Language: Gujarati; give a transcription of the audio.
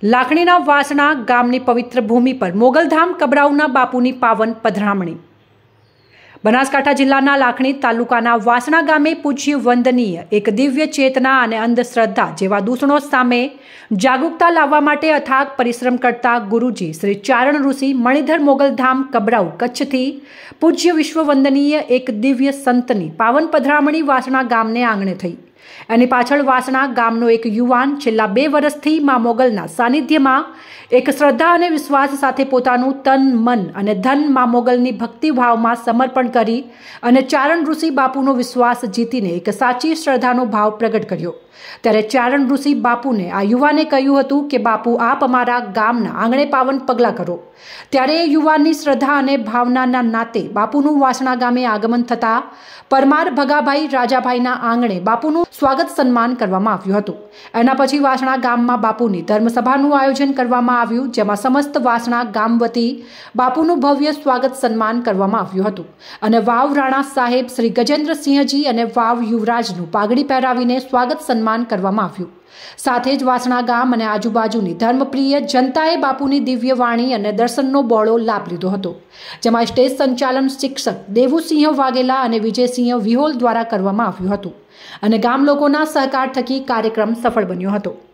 લાખણીના વાસણા ગામની પવિત્ર ભૂમિ પર મોગલધામ કબરાઉના બાપુની પાવન પધરામણી। બનાસકાંઠા જિલ્લાના લાખણી તાલુકાના વાસણા ગામે પૂજ્ય વંદનીય એક દિવ્ય ચેતના અને અંધશ્રદ્ધા જેવા દૂષણો સામે જાગૃતતા લાવવા માટે અથાગ પરિશ્રમ કરતા ગુરુજી શ્રી ચારણ ઋષિ મણિધર મોગલધામ કબરાઉ કચ્છથી પૂજ્ય વિશ્વ વંદનીય એક દિવ્ય સંતની પાવન પધરામણી વાસણા ગામને આંગણે થઈ। એની પાછળ વાસણા ગામનો એક યુવાન છેલ્લા 2 વર્ષથી મા મોગલના સાનિધ્યમાં એક શ્રદ્ધા અને વિશ્વાસ સાથે પોતાનું તન મન અને ધન મા મોગલની ભક્તિભાવમાં સમર્પણ કરી અને ચારણ ઋષિ બાપુનો વિશ્વાસ જીતીને એક સાચી શ્રદ્ધાનો ભાવ પ્રગટ કર્યો। ત્યારે ચારણ ઋષિ બાપુને આ યુવાને કહ્યું હતું કે બાપુ આપ અમારા ગામના આંગણે પાવન પગલાં કરો। ત્યારે એ યુવાનની શ્રદ્ધા અને ભાવનાના નાતે બાપુનું વાસણા ગામે આગમન થતાં પરમાર ભગાભાઈ રાજાભાઈના આંગણે બાપુનું સ્વાગત સન્માન કરવામાં આવ્યું હતું। એના પછી વાસણા ગામમાં બાપુની ધર્મસભાનું આયોજન કરવામાં આવ્યું, જેમાં સમસ્ત વાસણા ગામ વતી બાપુનું ભવ્ય સ્વાગત સન્માન કરવામાં આવ્યું હતું અને વાવ રાણા સાહેબ શ્રી ગજેન્દ્રસિંહજી અને વાવ યુવરાજનું પાઘડી પહેરાવીને સ્વાગત સન્માન કરવામાં આવ્યું। સાથે જ વાસણા ગામ અને આજુબાજુની ધર્મપ્રિય જનતાએ બાપુની દિવ્ય વાણી અને દર્શનનો બહોળો લાભ લીધો હતો, જેમાં સ્ટેજ સંચાલન શિક્ષક દેવુસિંહ વાઘેલા અને વિજયસિંહ વિહોલ દ્વારા કરવામાં આવ્યું હતું અને ગામ લોકોના સહકાર થકી કાર્યક્રમ સફળ બન્યો હતો।